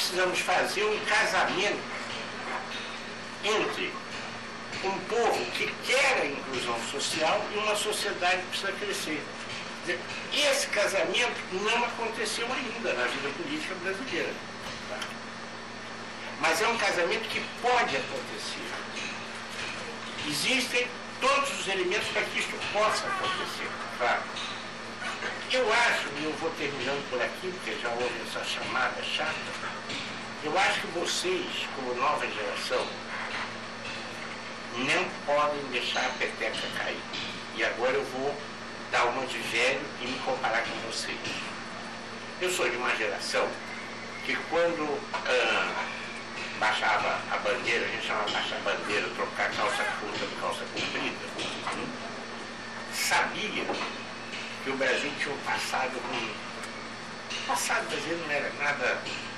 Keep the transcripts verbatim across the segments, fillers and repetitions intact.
precisamos fazer um casamento entre um povo que quer a inclusão social e uma sociedade que precisa crescer. Esse casamento não aconteceu ainda na vida política brasileira. Tá? Mas é um casamento que pode acontecer. Existem todos os elementos para que isso possa acontecer. Tá? Eu acho, e eu vou terminando por aqui, porque já houve essa chamada chata, eu acho que vocês, como nova geração, não podem deixar a peteca cair. E agora eu vou dar uma de velho e me comparar com vocês. Eu sou de uma geração que quando ah, baixava a bandeira, a gente chamava baixar a bandeira, trocar calça curta por calça comprida, sabia que o Brasil tinha um passado ruim. O passado brasileiro não era nada,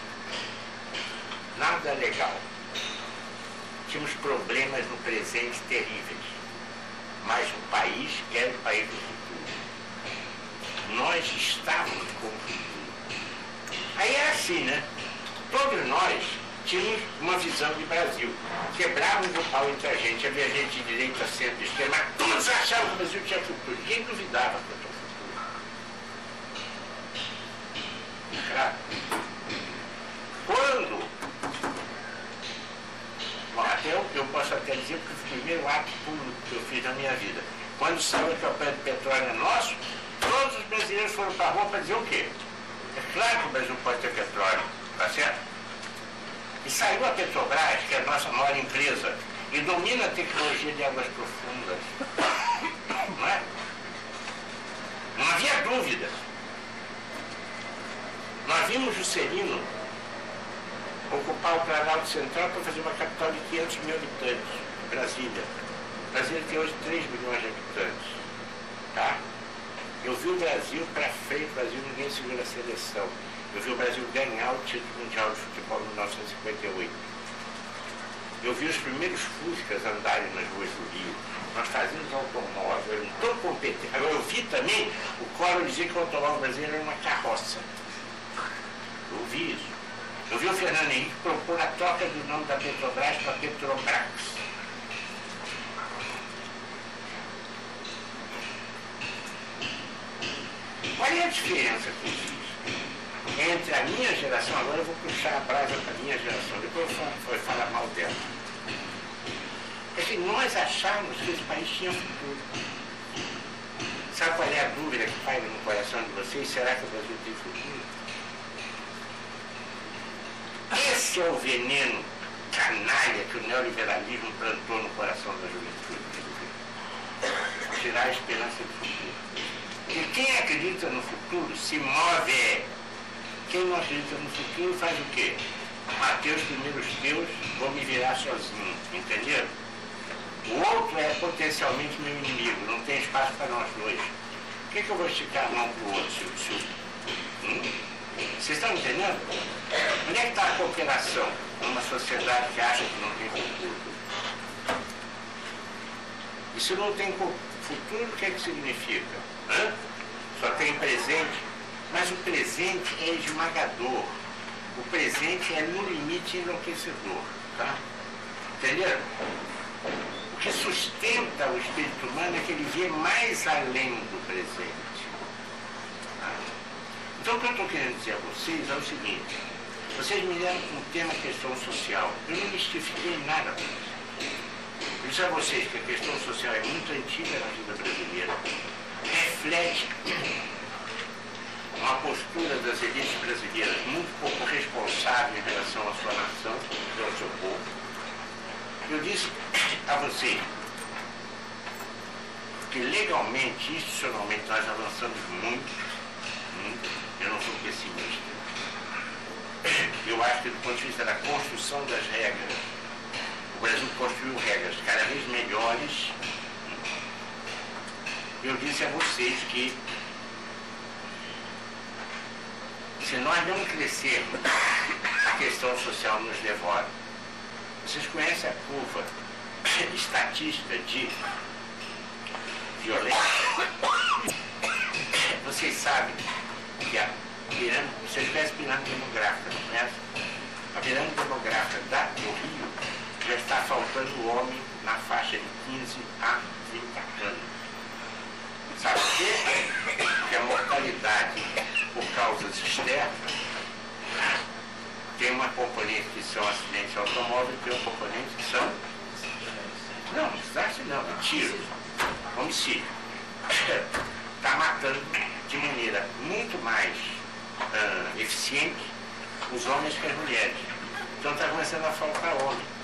nada legal. Tínhamos problemas no presente terríveis, mas o país era o país do futuro. Nós estávamos com o futuro. Aí era assim, né? Todos nós tínhamos uma visão de Brasil. Quebrávamos o pau entre a gente, havia gente de direita, centro, de esquerda, mas todos achavam que o Brasil tinha futuro. Ninguém duvidava quanto ao futuro. Claro. Quando Bom, até eu, eu posso até dizer que foi o primeiro ato público que eu fiz na minha vida. Quando saiu a campanha de petróleo é nosso, todos os brasileiros foram para a rua para dizer o quê? É claro que o Brasil pode ter petróleo, tá certo? E saiu a Petrobras, que é a nossa maior empresa, e domina a tecnologia de águas profundas. Não é? Não havia dúvida. Nós vimos Juscelino ocupar o Planalto Central para fazer uma capital de quinhentos mil habitantes, Brasília. Brasília tem hoje três milhões de habitantes. Tá? Eu vi o Brasil para frente, o Brasil ninguém segura a seleção. Eu vi o Brasil ganhar o título mundial de futebol em mil novecentos e cinquenta e oito. Eu vi os primeiros Fuscas andarem nas ruas do Rio. Nós fazíamos automóvel, tão competente. Agora eu vi também o Collor dizer que o automóvel brasileiro era uma carroça. Eu vi isso. Eu vi o Fernando Henrique propor a troca do nome da Petrobras para Petrobras. Qual é a diferença que existe entre a minha geração, agora eu vou puxar a brasa para a minha geração, depois eu vou falar mal dela. É que nós achávamos que esse país tinha futuro. Sabe qual é a dúvida que paira no coração de vocês? Será que o Brasil tem futuro? Esse é o veneno canalha que o neoliberalismo plantou no coração da juventude. Tirar a esperança do futuro. E quem acredita no futuro se move. Quem não acredita no futuro faz o quê? Matei os primeiros teus, vou me virar sozinho. Entenderam? O outro é potencialmente meu inimigo, não tem espaço para nós dois. Por que, que eu vou esticar a mão para o outro? Se, se, hum? Vocês estão entendendo? Onde é que está a cooperação numa sociedade que acha que não tem futuro? E se não tem futuro, o que é que significa? Hã? Só tem presente, mas o presente é esmagador. O presente é no limite enlouquecedor. Tá? Entenderam? O que sustenta o espírito humano é que ele vê mais além do presente. Tá? Então o que eu estou querendo dizer a vocês é o seguinte: vocês me deram com o tema questão social. Eu não mistifiquei nada com isso. Eu disse a vocês que a questão social é muito antiga na vida brasileira. Reflete uma postura das elites brasileiras muito pouco responsável em relação à sua nação e ao seu povo. Eu disse a vocês que legalmente, institucionalmente, nós avançamos muito, muito. Eu não sou pessimista. Eu acho que do ponto de vista da construção das regras, o Brasil construiu regras cada vez melhores. Eu disse a vocês que se nós não crescermos, a questão social nos devora. Vocês conhecem a curva estatística de violência? Vocês sabem que a pirâmide, vocês conhecem a pirâmide demográfica, não conhecem? a pirâmide demográfica da, do Rio já está faltando homem na faixa de quinze a trinta anos. Sabe por quê? Porque a mortalidade por causas externas tem uma componente que são acidentes de automóvel e tem uma componente que são... Não, desastre não, é tiro, homicídio. Está matando de maneira muito mais uh, eficiente os homens que as mulheres. Então está começando a faltar homem.